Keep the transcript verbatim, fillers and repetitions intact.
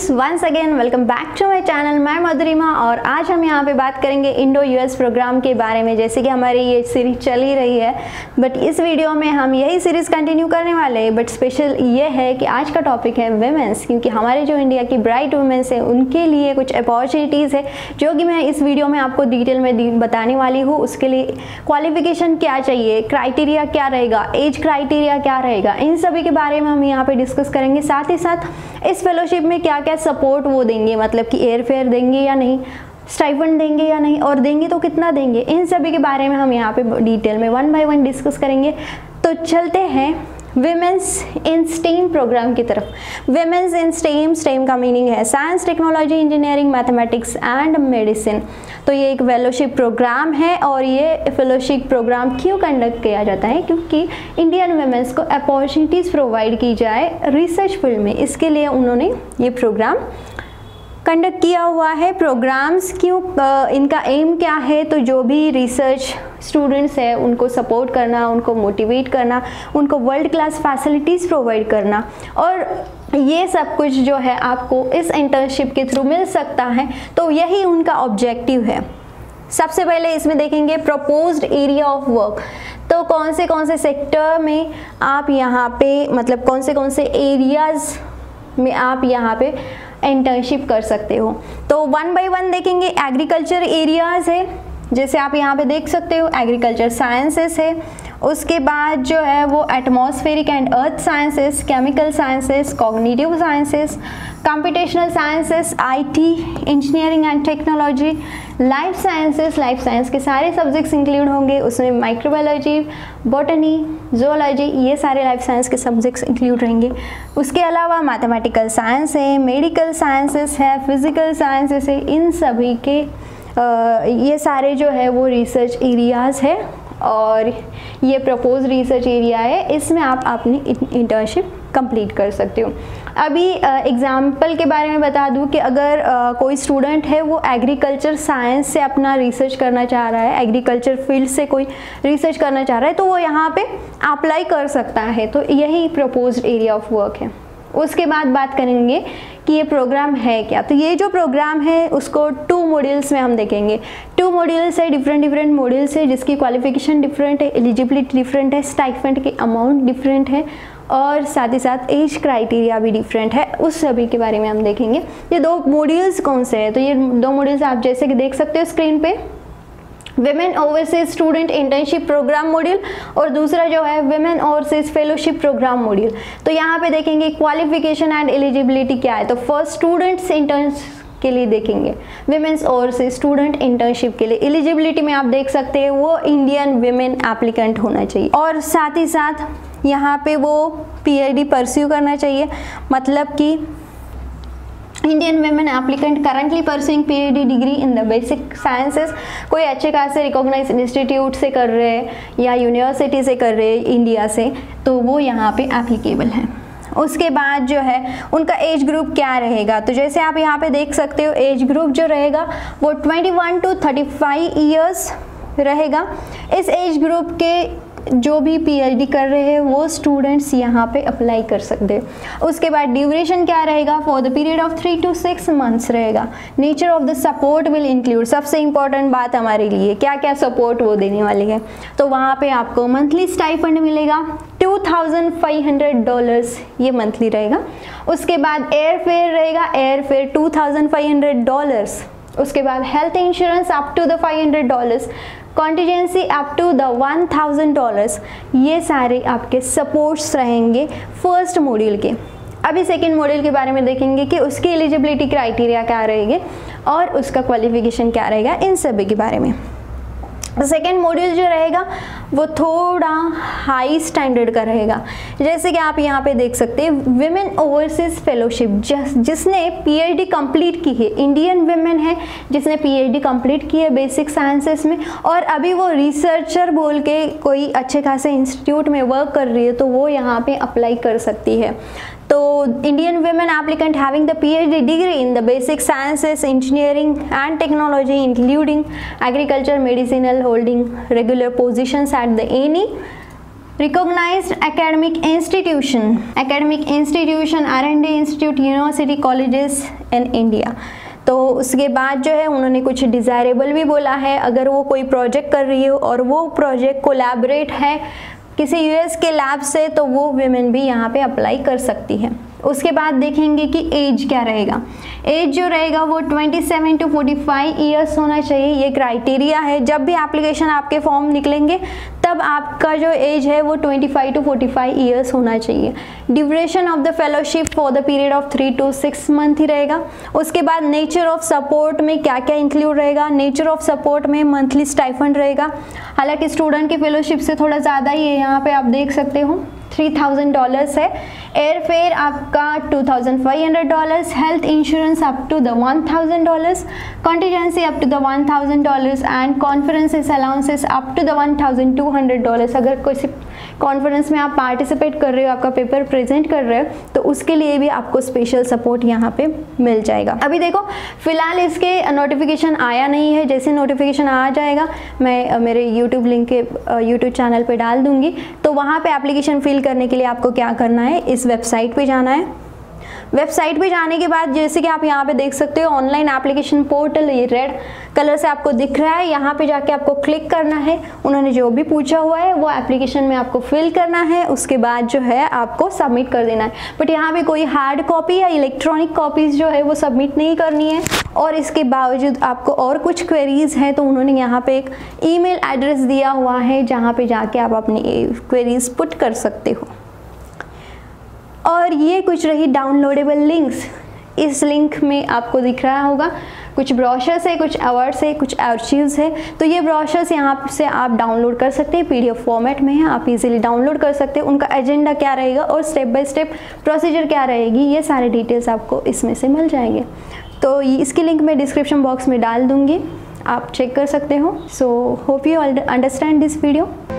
Friends, once again welcome back to my channel. मैं मधुरिमा और आज हम यहाँ पे बात करेंगे इंडो यूएस प्रोग्राम के बारे में। जैसे कि हमारी ये सीरीज चल ही रही है, बट इस वीडियो में हम यही सीरीज कंटिन्यू करने वाले हैं। बट स्पेशल ये है कि आज का टॉपिक है वुमेन्स, क्योंकि हमारे जो इंडिया की ब्राइट वुमेन्स है उनके लिए कुछ अपॉर्चुनिटीज़ है जो कि मैं इस वीडियो में आपको डिटेल में बताने वाली हूँ। उसके लिए क्वालिफिकेशन क्या चाहिए, क्राइटेरिया क्या रहेगा, एज क्राइटेरिया क्या रहेगा, इन सभी के बारे में हम यहाँ पे डिस्कस करेंगे। साथ ही साथ इस फेलोशिप में क्या क्या सपोर्ट वो देंगे, मतलब कि एयर फेयर देंगे या नहीं, स्टाइपेंड देंगे या नहीं, और देंगे तो कितना देंगे, इन सभी के बारे में हम यहाँ पे डिटेल में वन बाय वन डिस्कस करेंगे। तो चलते हैं विमेंस इन स्टेम प्रोग्राम की तरफ। विमेंस इन स्टेम, स्टेम का मीनिंग है science, technology, engineering, mathematics and medicine. तो ये एक फेलोशिप प्रोग्राम है और ये फेलोशिप प्रोग्राम क्यों कंडक्ट किया जाता है, क्योंकि इंडियन वुमेन्स को अपॉर्चुनिटीज़ प्रोवाइड की जाए रिसर्च फील्ड में, इसके लिए उन्होंने ये प्रोग्राम कंडक्ट किया हुआ है। प्रोग्राम्स क्यों, इनका एम क्या है, तो जो भी रिसर्च स्टूडेंट्स है उनको सपोर्ट करना, उनको मोटिवेट करना, उनको वर्ल्ड क्लास फैसिलिटीज़ प्रोवाइड करना, और ये सब कुछ जो है आपको इस इंटर्नशिप के थ्रू मिल सकता है। तो यही उनका ऑब्जेक्टिव है। सबसे पहले इसमें देखेंगे प्रपोज्ड एरिया ऑफ वर्क। तो कौन से कौन से सेक्टर में आप यहाँ पे, मतलब कौन से कौन से एरियाज़ में आप यहाँ पे इंटर्नशिप कर सकते हो। तो वन बाय वन देखेंगे। एग्रीकल्चर एरियाज़ है, जैसे आप यहाँ पे देख सकते हो, एग्रीकल्चर साइंसेस है। उसके बाद जो है वो atmospheric and earth sciences, chemical sciences, cognitive sciences, computational sciences, IT, engineering and technology, life sciences, life science के सारे सब्जेक्ट्स इंक्लूड होंगे उसमें। माइक्रोबायोलॉजी, बॉटनी, जोलॉजी, ये सारे लाइफ साइंस के सब्जेक्ट्स इंक्लूड रहेंगे। उसके अलावा मैथमेटिकल साइंस है, मेडिकल साइंसेस है, फिजिकल साइंसेस है। इन सभी के आ, ये सारे जो है वो रिसर्च एरियाज़ है और ये प्रपोज रिसर्च एरिया है, इसमें आप अपनी इंटर्नशिप कंप्लीट कर सकते हो। अभी एग्जाम्पल के बारे में बता दूं कि अगर आ, कोई स्टूडेंट है वो एग्रीकल्चर साइंस से अपना रिसर्च करना चाह रहा है, एग्रीकल्चर फील्ड से कोई रिसर्च करना चाह रहा है, तो वो यहाँ पे अप्लाई कर सकता है। तो यही प्रपोज्ड एरिया ऑफ वर्क है। उसके बाद बात करेंगे कि ये प्रोग्राम है क्या। तो ये जो प्रोग्राम है उसको टू मॉड्यूल्स में हम देखेंगे। टू मॉड्यूल्स है, डिफरेंट डिफरेंट मॉड्यूल्स है, जिसकी क्वालिफिकेशन डिफरेंट है, एलिजिबिलिटी डिफरेंट है, स्टाइपेंड के अमाउंट डिफरेंट है, और साथ ही साथ एज क्राइटेरिया भी डिफरेंट है। उस सभी के बारे में हम देखेंगे। ये दो मॉड्यूल्स कौन से हैं, तो ये दो मॉड्यूल्स आप जैसे कि देख सकते हो स्क्रीन पे, women overseas student internship programme module, और दूसरा जो है women overseas fellowship programme module. तो यहाँ पे देखेंगे क्वालिफिकेशन एंड एलिजिबिलिटी क्या है। तो फर्स्ट स्टूडेंट्स इंटर्न्स के लिए देखेंगे, विमेन्स ओवरसीज स्टूडेंट इंटर्नशिप के लिए एलिजिबिलिटी में आप देख सकते हैं वो इंडियन विमेन एप्लीकेंट होना चाहिए, और साथ ही साथ यहाँ पे वो पीएचडी परस्यू करना चाहिए, मतलब कि Indian women applicant currently pursuing PhD degree in the basic sciences, कोई अच्छे खासे रिकॉग्नाइज इंस्टीट्यूट से कर रहे हैं या यूनिवर्सिटी से कर रहे हैं इंडिया से, तो वो यहाँ पे एप्लीकेबल है। उसके बाद जो है उनका एज ग्रुप क्या रहेगा। तो जैसे आप यहाँ पे देख सकते हो एज ग्रुप जो रहेगा वो इक्कीस टू पैंतीस ईयर्स रहेगा। इस एज ग्रुप के जो भी पीएचडी कर रहे हैं वो स्टूडेंट्स यहाँ पे अप्लाई कर सकते हैं। उसके बाद ड्यूरेशन क्या रहेगा, for the period of three to six months रहेगा। Nature of the support will include, सबसे इंपॉर्टेंट बात हमारे लिए, क्या क्या सपोर्ट वो देने वाले हैं। तो वहाँ पे आपको मंथली स्टाइपेंड मिलेगा two thousand five hundred dollars, ये मंथली रहेगा। उसके बाद एयर फेयर रहेगा, air fare two thousand five hundred dollars. उसके बाद health insurance up to the five hundred dollars, contingency up to the one thousand dollars. ये सारे आपके सपोर्ट्स रहेंगे फर्स्ट मॉड्यूल के। अभी सेकेंड मॉड्यूल के बारे में देखेंगे कि उसकी एलिजिबिलिटी क्राइटेरिया क्या रहेंगे और उसका क्वालिफिकेशन क्या रहेगा, इन सभी के बारे में। सेकेंड मॉड्यूल जो रहेगा वो थोड़ा हाई स्टैंडर्ड का रहेगा। जैसे कि आप यहाँ पे देख सकते हैं विमेन ओवरसीज फेलोशिप, जिस जिसने पीएचडी कंप्लीट की है, इंडियन विमेन है जिसने पीएचडी कंप्लीट की है बेसिक साइंसेस में, और अभी वो रिसर्चर बोल के कोई अच्छे खासे इंस्टीट्यूट में वर्क कर रही है, तो वो यहाँ पे अप्लाई कर सकती है। तो Indian women applicant having the PhD degree in the basic sciences, engineering and technology including agriculture, medicinal, holding regular positions at the any recognised academic institution, academic institution, R and D institute, university, colleges in India. तो उसके बाद जो है उन्होंने कुछ desirable भी बोला है, अगर वो कोई प्रोजेक्ट कर रही हो और वो प्रोजेक्ट कोलैबोरेट है किसी यूएस के लैब से, तो वो वुमेन भी यहाँ पे अप्लाई कर सकती है। उसके बाद देखेंगे कि एज क्या रहेगा। एज जो रहेगा वो सत्ताईस टू पैंतालीस ईयर्स होना चाहिए, ये क्राइटेरिया है। जब भी एप्लीकेशन आपके फॉर्म निकलेंगे तब आपका जो एज है वो पच्चीस टू पैंतालीस ईयर्स होना चाहिए। Duration of the fellowship for the period of three to six month ही रहेगा। उसके बाद नेचर ऑफ सपोर्ट में क्या क्या इंक्लूड रहेगा। नेचर ऑफ सपोर्ट में मंथली स्टाइफंड रहेगा, हालांकि स्टूडेंट की फेलोशिप से थोड़ा ज़्यादा ही है, यहाँ पे आप देख सकते हो थ्री थाउजेंड डॉलर्स है। एयर फेयर आपका two thousand five hundred dollars, health insurance up to the one thousand dollars, contingency up to the one thousand dollars and conferences allowances up to the one thousand two hundred dollars. अगर किसी conference में आप participate कर रहे हो, आपका paper present कर रहे हो, तो उसके लिए भी आपको स्पेशल सपोर्ट यहाँ पे मिल जाएगा। अभी देखो फिलहाल इसके नोटिफिकेशन आया नहीं है, जैसे नोटिफिकेशन आ जाएगा मैं मेरे यूट्यूब लिंक के यूट्यूब चैनल पे डाल दूंगी। तो वहाँ पे एप्लीकेशन फिल करने के लिए आपको क्या करना है, इस वेबसाइट पे जाना है। वेबसाइट पे जाने के बाद जैसे कि आप यहाँ पे देख सकते हो ऑनलाइन एप्लीकेशन पोर्टल, ये रेड कलर से आपको दिख रहा है, यहाँ पे जाके आपको क्लिक करना है। उन्होंने जो भी पूछा हुआ है वो एप्लीकेशन में आपको फिल करना है, उसके बाद जो है आपको सबमिट कर देना है। बट यहाँ पे कोई हार्ड कॉपी या इलेक्ट्रॉनिक कॉपीज जो है वो सबमिट नहीं करनी है। और इसके बावजूद आपको और कुछ क्वेरीज हैं तो उन्होंने यहाँ पे एक ईमेल एड्रेस दिया हुआ है जहाँ पे जाके आप अपनी क्वेरीज पुट कर सकते हो। और ये कुछ रही डाउनलोडेबल लिंक्स। इस लिंक में आपको दिख रहा होगा कुछ ब्रोशर्स है, कुछ अवार्ड्स है, कुछ आर्चिव्स है। तो ये ब्रोशर्स यहाँ से आप डाउनलोड कर सकते हैं, पीडीएफ फॉर्मेट में है, आप इजीली डाउनलोड कर सकते हैं। उनका एजेंडा क्या रहेगा और स्टेप बाय स्टेप प्रोसीजर क्या रहेगी, ये सारे डिटेल्स आपको इसमें से मिल जाएंगे। तो इसकी लिंक मैं डिस्क्रिप्शन बॉक्स में डाल दूँगी, आप चेक कर सकते हो। So hope you understand this video.